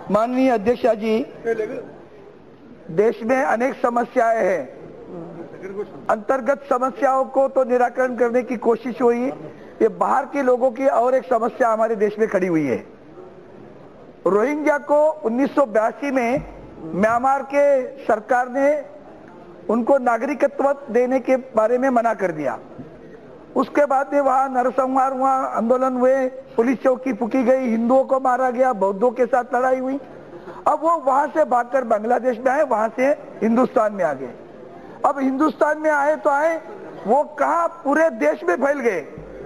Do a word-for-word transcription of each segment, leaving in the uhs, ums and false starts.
माननीय अध्यक्ष जी, देश में अनेक समस्याएं हैं। अंतर्गत समस्याओं को तो निराकरण करने की कोशिश हुई, ये बाहर के लोगों की और एक समस्या हमारे देश में खड़ी हुई है। रोहिंग्या को उन्नीस सौ बयासी में म्यांमार के सरकार ने उनको नागरिकत्व देने के बारे में मना कर दिया। उसके बाद में वहां नरसंहार हुआ, आंदोलन हुए, पुलिस चौकी फूकी गई, हिंदुओं को मारा गया, बौद्धों के साथ लड़ाई हुई। अब वो वहां से भागकर बांग्लादेश में आए, वहां से हिंदुस्तान में आ गए। अब हिंदुस्तान में आए तो आए, वो कहा पूरे देश में फैल गए।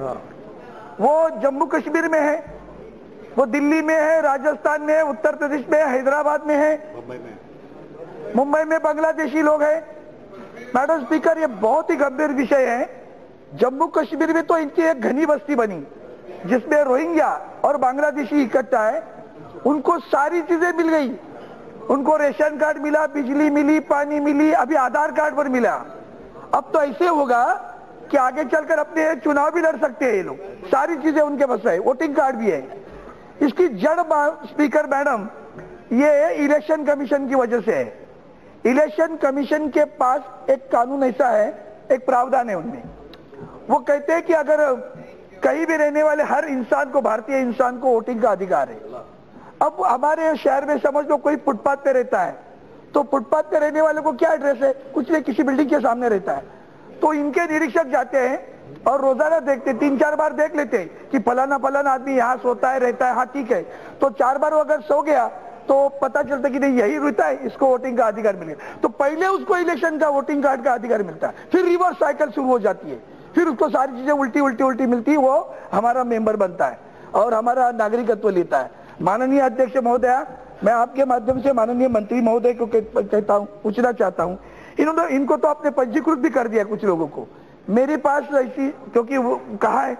वो जम्मू कश्मीर में है, वो दिल्ली में है, राजस्थान में है, उत्तर प्रदेश में है, हैदराबाद में है, मुंबई में मुंबई में बांग्लादेशी लोग हैं। मैडम स्पीकर, ये बहुत ही गंभीर विषय है। जम्मू कश्मीर में तो इनकी एक घनी बस्ती बनी जिसमें रोहिंग्या और बांग्लादेशी इकट्ठा है। उनको सारी चीजें मिल गई, उनको रेशन कार्ड मिला, बिजली मिली, पानी मिली, अभी आधार कार्ड पर मिला। अब तो ऐसे होगा कि आगे चलकर अपने चुनाव भी लड़ सकते हैं ये लोग, सारी चीजें उनके पास है, वोटिंग कार्ड भी है। इसकी जड़ स्पीकर मैडम, ये इलेक्शन कमीशन की वजह से है। इलेक्शन कमीशन के पास एक कानून ऐसा है, एक प्रावधान है उनमें, वो कहते हैं कि अगर कहीं भी रहने वाले हर इंसान को, भारतीय इंसान को वोटिंग का अधिकार है। अब हमारे शहर में समझ लो कोई फुटपाथ पे रहता है, तो फुटपाथ पे रहने वाले को क्या एड्रेस है, कुछ नहीं, किसी बिल्डिंग के सामने रहता है। तो इनके निरीक्षक जाते हैं और रोजाना देखते, तीन चार बार देख लेते हैं कि फलाना फलाना आदमी यहाँ सोता है, रहता है। हाँ ठीक है, तो चार बार वो अगर सो गया तो पता चलता कि नहीं यही रहता है, इसको वोटिंग का अधिकार मिलेगा। तो पहले उसको इलेक्शन का वोटिंग कार्ड का अधिकार मिलता है, फिर रिवर्स साइकिल शुरू हो जाती है, फिर उसको सारी चीजें उल्टी उल्टी उल्टी मिलती, वो हमारा मेंबर बनता है और हमारा नागरिकत्व लेता है। माननीय अध्यक्ष महोदया, मैं आपके माध्यम से माननीय मंत्री महोदय को कहता हूं, पूछना चाहता हूं, इन्होंने इनको तो आपने पंजीकृत भी कर दिया कुछ लोगों को। मेरे पास ऐसी, क्योंकि वो कहा है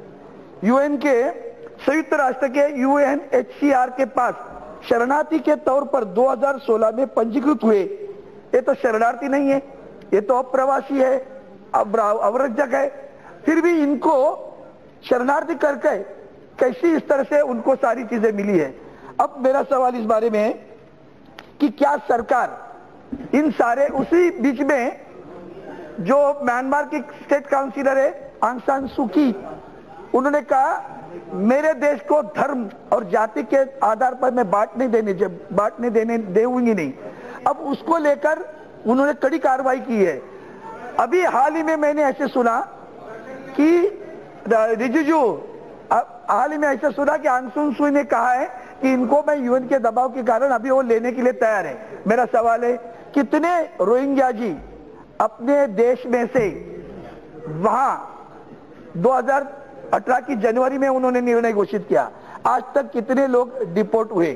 यूएन के, संयुक्त राष्ट्र के यूएनएचसीआर के पास शरणार्थी के तौर पर दो हज़ार सोलह में पंजीकृत हुए। ये तो शरणार्थी नहीं है, ये तो अप्रवासी है, अवरजक है, फिर भी इनको शरणार्थी करके कैसी इस तरह से उनको सारी चीजें मिली है। अब मेरा सवाल इस बारे में है कि क्या सरकार इन सारे, उसी बीच में जो म्यांमार की स्टेट काउंसिलर है आंग सान सू की, उन्होंने कहा मेरे देश को धर्म और जाति के आधार पर मैं बांटने देने बांटने देने देऊंगी नहीं। अब उसको लेकर उन्होंने कड़ी कार्रवाई की है। अभी हाल ही में मैंने ऐसे सुना कि रिजिजू, हाल ही में ऐसा सुना कि आंग सान सू ने कहा है कि इनको मैं यूएन के दबाव के कारण अभी वो लेने के लिए तैयार है। मेरा सवाल है, कितने रोहिंग्या जी अपने देश में से, वहां दो हज़ार अठारह की जनवरी में उन्होंने निर्णय घोषित किया, आज तक कितने लोग डिपोर्ट हुए,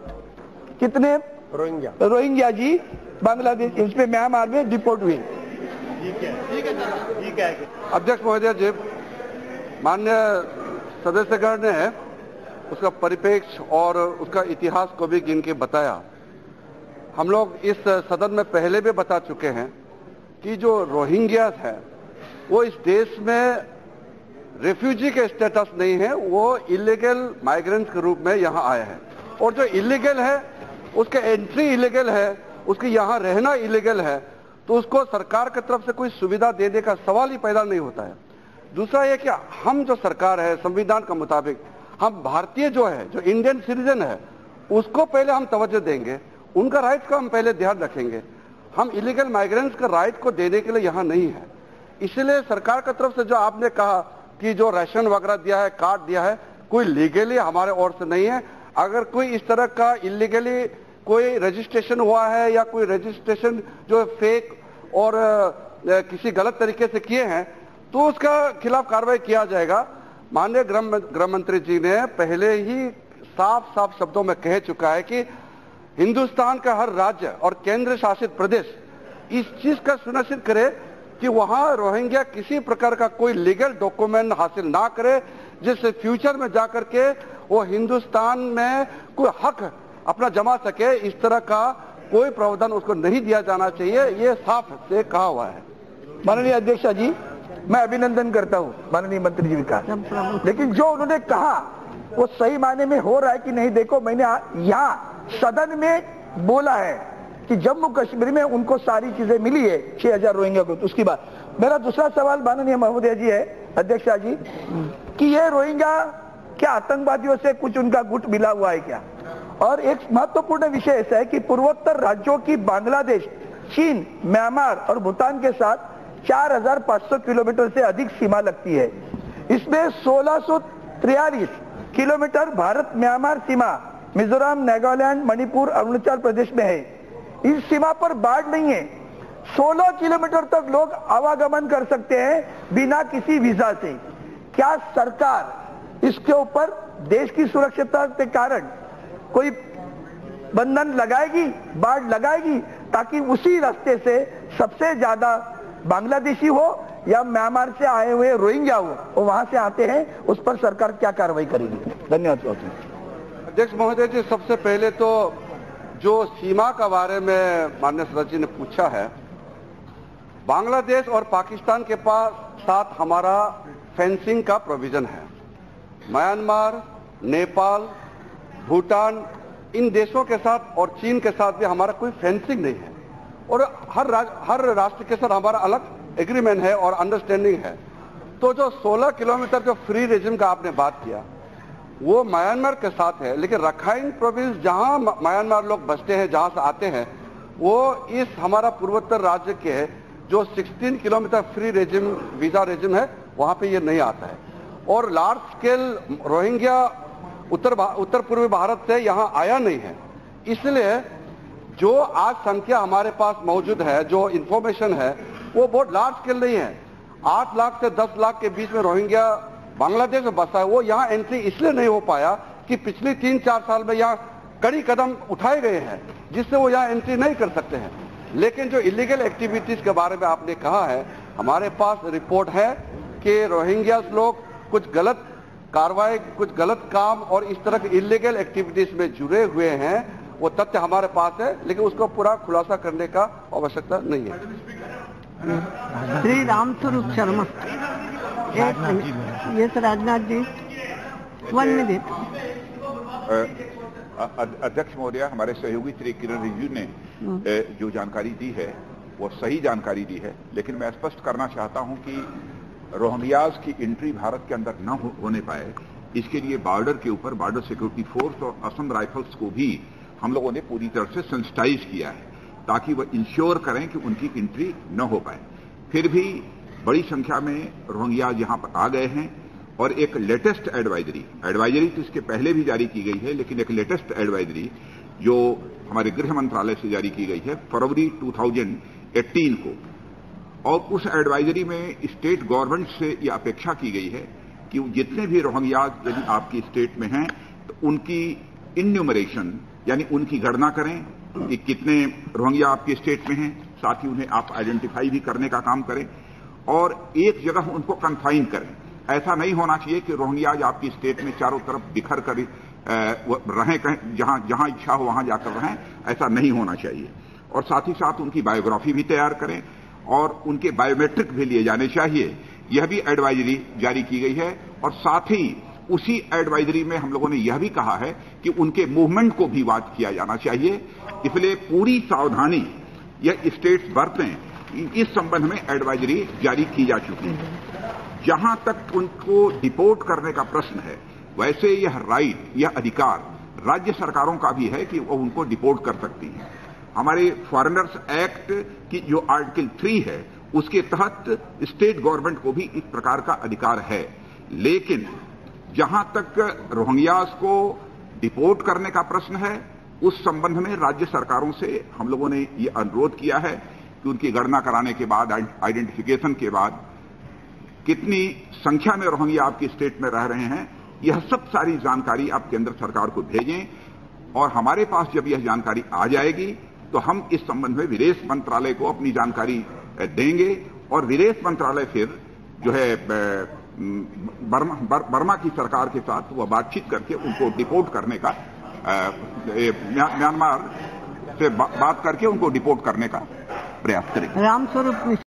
कितने रोहिंग्या रोहिंग्या जी बांग्लादेश, इसमें म्यांमार में डिपोर्ट हुए? ठीक है, ठीक है, ठीक है। अध्यक्ष महोदय जी, माननीय सदस्यगण ने उसका परिप्रेक्ष्य और उसका इतिहास को भी गिन के बताया। हम लोग इस सदन में पहले भी बता चुके हैं कि जो रोहिंग्या है वो इस देश में रेफ्यूजी के स्टेटस नहीं है, वो इलीगल माइग्रेंट्स के रूप में यहाँ आए हैं। और जो इलीगल है उसके एंट्री इलीगल है, उसकी यहाँ रहना इलीगल है, तो उसको सरकार की तरफ से कोई सुविधा देने का सवाल ही पैदा नहीं होता है। दूसरा ये कि हम जो सरकार है, संविधान के मुताबिक हम भारतीय जो है, जो इंडियन सिटीजन है, उसको पहले हम तवज्जो देंगे, उनका राइट्स का हम पहले ध्यान रखेंगे। हम इलीगल माइग्रेंट्स का राइट को देने के लिए यहाँ नहीं है। इसलिए सरकार की तरफ से जो आपने कहा कि जो राशन वगैरह दिया है, कार्ड दिया है, कोई लीगली हमारे ओर से नहीं है। अगर कोई इस तरह का इलीगली कोई रजिस्ट्रेशन हुआ है या कोई रजिस्ट्रेशन जो फेक और किसी गलत तरीके से किए हैं, तो उसका खिलाफ कार्रवाई किया जाएगा। माननीय गृह मंत्री जी ने पहले ही साफ साफ शब्दों में कह चुका है कि हिंदुस्तान का हर राज्य और केंद्र शासित प्रदेश इस चीज का सुनिश्चित करे कि वहां रोहिंग्या किसी प्रकार का कोई लीगल डॉक्यूमेंट हासिल ना करे, जिससे फ्यूचर में जाकर के वो हिंदुस्तान में कोई हक अपना जमा सके। इस तरह का कोई प्रावधान उसको नहीं दिया जाना चाहिए, ये साफ से कहा हुआ है। माननीय अध्यक्ष जी, मैं अभिनंदन करता हूं माननीय मंत्री जी का, लेकिन जो उन्होंने कहा वो सही मायने में हो रहा है कि नहीं। देखो, मैंने यहाँ सदन में बोला है कि जम्मू कश्मीर में उनको सारी चीजें मिली है, छह हजार रोहिंग्या को। तो उसकी बात, मेरा दूसरा सवाल माननीय महोदय जी है, अध्यक्ष जी, कि ये रोहिंग्या क्या आतंकवादियों से कुछ उनका गुट मिला हुआ है क्या? और एक महत्वपूर्ण विषय ऐसा है कि पूर्वोत्तर राज्यों की बांग्लादेश, चीन, म्यांमार और भूटान के साथ चार हजार पाँच सौ किलोमीटर से अधिक सीमा लगती है। इसमें सोलह सौ तिरालीस किलोमीटर भारत म्यांमार सीमा मिजोरम, नागालैंड, मणिपुर, अरुणाचल प्रदेश में है। इस सीमा पर बाढ़ नहीं है। सोलह किलोमीटर तक लोग आवागमन कर सकते हैं बिना किसी वीजा से। क्या सरकार इसके ऊपर देश की सुरक्षा के कारण कोई बंधन लगाएगी, बाढ़ लगाएगी, ताकि उसी रास्ते से सबसे ज्यादा बांग्लादेशी हो या म्यांमार से आए हुए रोहिंग्या हो, वो वहां से आते हैं, उस पर सरकार क्या कार्रवाई करेगी? धन्यवाद। अध्यक्ष महोदय जी, सबसे पहले तो जो सीमा का बारे में माननीय सदस्य जी ने पूछा है, बांग्लादेश और पाकिस्तान के पास साथ हमारा फेंसिंग का प्रोविजन है। म्यांमार, नेपाल, भूटान, इन देशों के साथ और चीन के साथ भी हमारा कोई फेंसिंग नहीं है, और हर राज, हर राष्ट्र के साथ हमारा अलग एग्रीमेंट है और अंडरस्टैंडिंग है। तो जो सोलह किलोमीटर जो फ्री रेजिम का आपने बात किया, वो म्यांमार के साथ है, लेकिन रखाइन प्रोविंस जहां म्यांमार लोग बसते हैं, जहां से आते हैं, वो इस हमारा पूर्वोत्तर राज्य के जो सोलह kilometre free regime, visa regime है, वहां पे ये नहीं आता है। और लार्ज स्केल रोहिंग्या उत्तर उत्तर पूर्वी भारत से यहां आया नहीं है। इसलिए जो आज संख्या हमारे पास मौजूद है, जो इंफॉर्मेशन है, वो बहुत लार्ज स्केल नहीं है। आठ लाख से दस लाख के बीच में रोहिंग्या बांग्लादेश में बसा है। वो यहाँ एंट्री इसलिए नहीं हो पाया कि पिछले तीन चार साल में यहाँ कड़ी कदम उठाए गए हैं, जिससे वो यहाँ एंट्री नहीं कर सकते हैं। लेकिन जो इलीगल एक्टिविटीज के बारे में आपने कहा है, हमारे पास रिपोर्ट है कि रोहिंग्या लोग कुछ गलत कार्रवाई, कुछ गलत काम और इस तरह की इलीगल एक्टिविटीज में जुड़े हुए हैं। वो तथ्य हमारे पास है, लेकिन उसको पूरा खुलासा करने का आवश्यकता नहीं है। Shri Ramswaroop Sharma. Yes Rajnath ji, one minute. अध्यक्ष महोदय, हमारे सहयोगी श्री किरण रिजिजू ने जो जानकारी दी है वो सही जानकारी दी है, लेकिन मैं स्पष्ट करना चाहता हूं कि रोहिंग्याज की एंट्री भारत के अंदर न हो, होने पाए, इसके लिए बॉर्डर के ऊपर बॉर्डर सिक्योरिटी फोर्स और असम राइफल्स को भी हम लोगों ने पूरी तरह से सेंसिटाइज किया है, ताकि वह इंश्योर करें कि उनकी एंट्री न हो पाए। फिर भी बड़ी संख्या में रोहिंग्याज यहां पर आ गए हैं, और एक लेटेस्ट एडवाइजरी एडवाइजरी तो इसके पहले भी जारी की गई है, लेकिन एक लेटेस्ट एडवाइजरी जो हमारे गृह मंत्रालय से जारी की गई है फरवरी दो हज़ार अठारह को, और उस एडवाइजरी में स्टेट गवर्नमेंट से यह अपेक्षा की गई है कि जितने भी रोहिंग्याज यदि आपकी स्टेट में हैं तो उनकी इन्यूमरेशन यानी उनकी गणना करें कि कितने रोहिंग्या आपकी स्टेट में हैं, साथ ही उन्हें आप आइडेंटिफाई भी करने का काम करें और एक जगह उनको कन्फाइन करें। ऐसा नहीं होना चाहिए कि रोहिंग्याज आपकी स्टेट में चारों तरफ बिखर कर रहें, जहां जहां इच्छा हो वहां जाकर रहें, ऐसा नहीं होना चाहिए। और साथ ही साथ उनकी बायोग्राफी भी तैयार करें और उनके बायोमेट्रिक भी लिए जाने चाहिए। यह भी एडवाइजरी जारी की गई है, और साथ ही उसी एडवाइजरी में हम लोगों ने यह भी कहा है कि उनके मूवमेंट को भी वॉच किया जाना चाहिए। इसलिए पूरी सावधानी यह स्टेट्स बरतें, इस संबंध में एडवाइजरी जारी की जा चुकी है। जहां तक उनको डिपोर्ट करने का प्रश्न है, वैसे यह राइट, यह अधिकार राज्य सरकारों का भी है कि वो उनको डिपोर्ट कर सकती हैं। हमारे फॉरेनर्स एक्ट की जो आर्टिकल थ्री है उसके तहत स्टेट गवर्नमेंट को भी इस प्रकार का अधिकार है। लेकिन जहां तक रोहिंग्यास को डिपोर्ट करने का प्रश्न है, उस संबंध में राज्य सरकारों से हम लोगों ने ये अनुरोध किया है कि उनकी गणना कराने के बाद, आइडेंटिफिकेशन के बाद कितनी संख्या में रोहिंग्या आपकी स्टेट में रह रहे हैं, यह सब सारी जानकारी आप केंद्र सरकार को भेजें। और हमारे पास जब यह जानकारी आ जाएगी तो हम इस संबंध में विदेश मंत्रालय को अपनी जानकारी देंगे, और विदेश मंत्रालय फिर जो है बर्मा, बर, बर्मा की सरकार के साथ वह बातचीत करके उनको डिपोर्ट करने का, म्यांमार से बा, बात करके उनको डिपोर्ट करने का प्रयास करेंगे। रामस्वरूप